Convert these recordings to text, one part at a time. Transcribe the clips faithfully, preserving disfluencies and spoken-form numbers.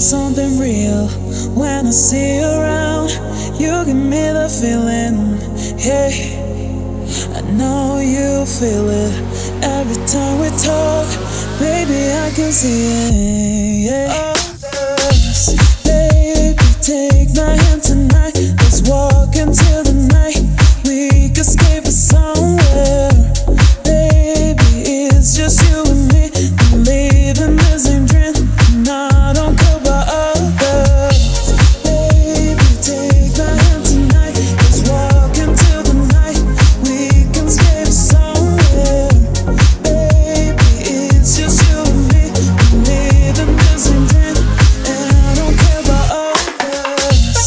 something real when I see you around. You give me the feeling, hey, I know you feel it. Every time we talk, baby, I can see it, yeah. Oh, baby, take my hand tonight. Let's walk into the night. We can escape it somewhere. Baby, it's just you and me. I'm living the same dream, and I don't care about others. Baby, take my hand tonight. Let's walk into the night. We can escape it somewhere. Baby, it's just you and me. I'm living the same dream, and I don't care about others.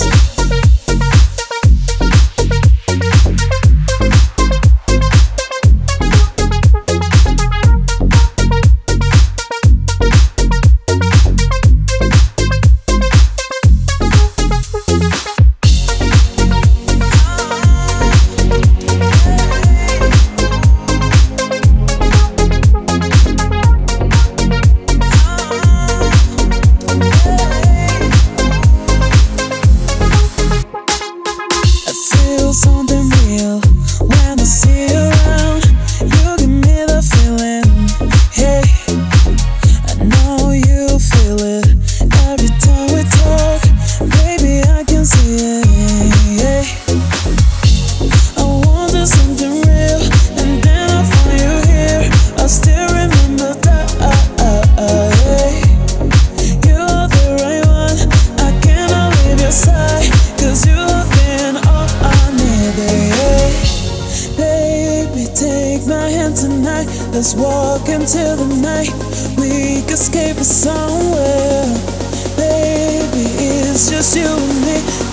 I feel something real when I see you around. You give me the feeling, hey, I know you feel it. Every time we talk, baby, I can see it, yeah. I wanted something real, and then I found you here. I still remember that, yeah. You're the right one, I cannot leave your side, 'cause you have been all I needed, yeah. Baby, take my hand tonight. Let's walk into the night. We can escape it somewhere. Baby, it's just you and me.